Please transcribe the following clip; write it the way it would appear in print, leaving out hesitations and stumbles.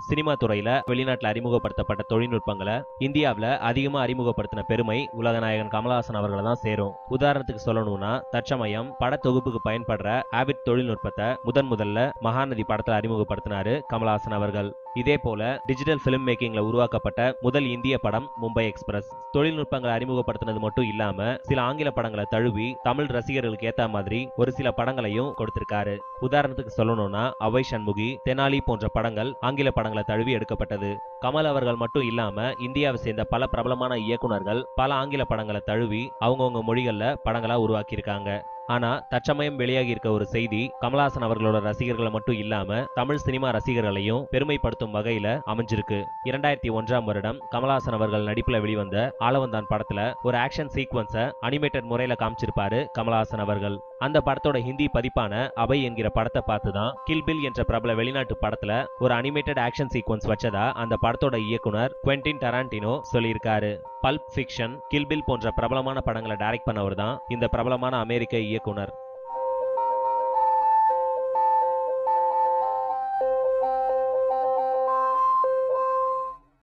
Cinema துறையில வெளிநாட்டுல அறிமுகப்படுத்தப்பட்ட தொழில்நுட்பங்களை இந்தியாவில அதிகமா அறிமுகப்படுத்தின பெருமை உலகநாயகன் கமலஹாசன் அவர்களை தான் சேரும். உதாரணத்துக்கு சொல்லணும்னா தற்சமயம் பட தொகுப்புக்கு பயன்படுற ஆபிட் தொழில்நுட்பத்தை முதல்ல மகாநதி படத்துல அறிமுகப்படுத்தினாரு கமலஹாசன் அவர்கள். இதே போல டிஜிட்டல் பிலிம் மேக்கிங்ல உருவாக்கப்பட்ட முதல் இந்திய படம் மும்பை எக்ஸ்பிரஸ். தொழில்நுட்பங்களை அறிமுகப்படுத்தினது மட்டும் இல்லாம சில ஆங்கில படங்களை தழுவி தமிழ் ரசிகர்களுக்கு ஏத்த மாதிரி ஒரு சில படங்களையும் கொடுத்திருக்காரு. உதாரணத்துக்கு சொல்லணும்னா அவை சண்முகி, தெனாலி போன்ற படங்கள் ஆங்கில படங்களை தழுவி எடுக்கப்பட்டது. கமல் அவர்கள் மட்டும் இல்லாம இந்தியாவை சேர்ந்த பல பிரபலமான இயக்குனர்கள் பல ஆங்கில படங்களை தழுவி அவங்கவுங்க மொழிகள்ல படங்களா உருவாக்கியிருக்காங்க. ஆனா தற்சமயம் வெளியாகி இருக்க ஒரு செய்தி கமலஹாசன் அவர்களோட ரசிகர்களை மட்டும் இல்லாம தமிழ் சினிமா ரசிகர்களையும் பெருமைப்படுத்தும் வகையில அமைஞ்சிருக்கு. 2001ஆம் வருடம் கமலஹாசன் அவர்கள் நடிப்புல வெளிவந்த ஆலவந்தான் படத்துல ஒரு ஆக்ஷன் சீக்வன்ஸை அனிமேட்டட் முறையில காமிச்சிருப்பாரு கமலஹாசன் அவர்கள். அந்த படத்தோட ஹிந்தி பதிப்பான அவை என்கிற படத்தை பார்த்துதான் கில் பில் என்ற பிரபல வெளிநாட்டு படத்துல ஒரு அனிமேட்டட் ஆக்ஷன் சீக்வன்ஸ் வச்சதா அந்த படத்தோட இயக்குனர் குவென்டின் டரான்டினோ சொல்லியிருக்காரு. பல்ப் ஃபிக்ஷன், கில் பில் போன்ற பிரபலமான படங்களை டைரக்ட் பண்ணவர் தான் இந்த பிரபலமான அமெரிக்க இயக்குனர்.